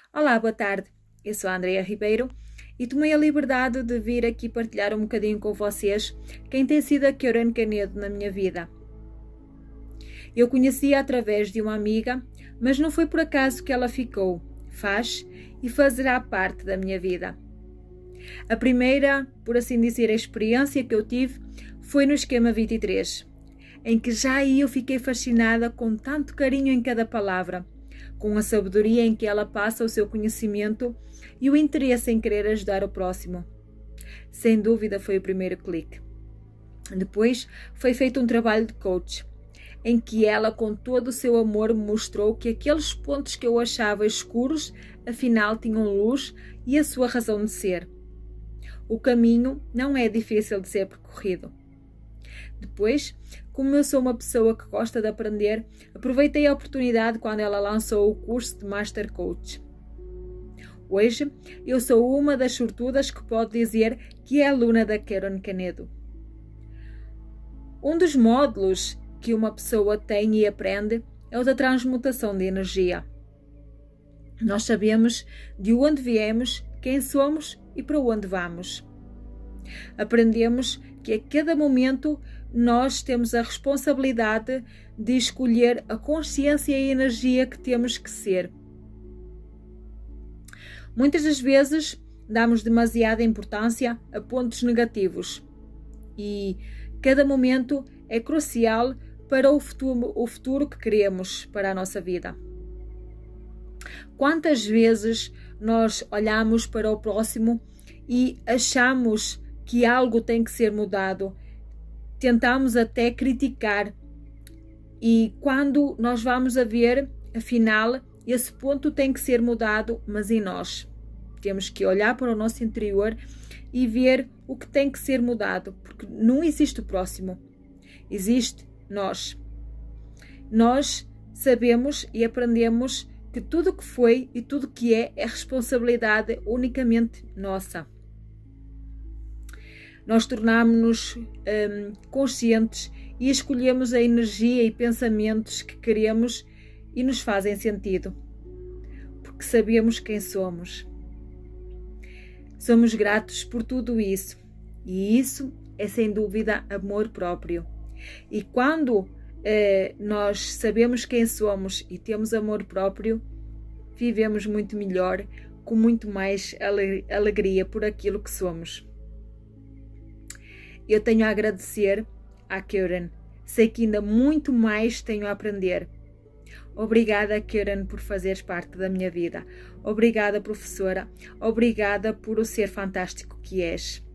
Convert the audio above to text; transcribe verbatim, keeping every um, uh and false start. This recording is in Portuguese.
Olá, boa tarde. Eu sou a Andreia Ribeiro e tomei a liberdade de vir aqui partilhar um bocadinho com vocês quem tem sido a Karen Canedo na minha vida. Eu conheci-a através de uma amiga, mas não foi por acaso que ela ficou, faz e fazerá parte da minha vida. A primeira, por assim dizer, a experiência que eu tive foi no esquema vinte e três, em que já aí eu fiquei fascinada com tanto carinho em cada palavra, com a sabedoria em que ela passa o seu conhecimento e o interesse em querer ajudar o próximo. Sem dúvida foi o primeiro clique. Depois foi feito um trabalho de coach, em que ela com todo o seu amor me mostrou que aqueles pontos que eu achava escuros, afinal tinham luz e a sua razão de ser. O caminho não é difícil de ser percorrido. Depois, como eu sou uma pessoa que gosta de aprender, aproveitei a oportunidade quando ela lançou o curso de Master Coach. Hoje, eu sou uma das sortudas que pode dizer que é aluna da Karen Canedo. Um dos módulos que uma pessoa tem e aprende é o da transmutação de energia. Nós sabemos de onde viemos, quem somos e para onde vamos. Aprendemos que a cada momento nós temos a responsabilidade de escolher a consciência e a energia que temos que ser. Muitas das vezes damos demasiada importância a pontos negativos e cada momento é crucial para o futuro, o futuro que queremos para a nossa vida. Quantas vezes nós olhamos para o próximo e achamos que algo tem que ser mudado, tentamos até criticar e quando nós vamos a ver, afinal, esse ponto tem que ser mudado, mas em nós. Temos que olhar para o nosso interior e ver o que tem que ser mudado, porque não existe o próximo, existe nós. Nós sabemos e aprendemos que tudo o que foi e tudo o que é é responsabilidade unicamente nossa. Nós tornamos-nos hum, conscientes e escolhemos a energia e pensamentos que queremos e nos fazem sentido, porque sabemos quem somos. Somos gratos por tudo isso e isso é sem dúvida amor próprio. E quando eh, nós sabemos quem somos e temos amor próprio, vivemos muito melhor, com muito mais alegria por aquilo que somos. Eu tenho a agradecer à Karen. Sei que ainda muito mais tenho a aprender. Obrigada, Karen, por fazeres parte da minha vida. Obrigada, professora. Obrigada por o ser fantástico que és.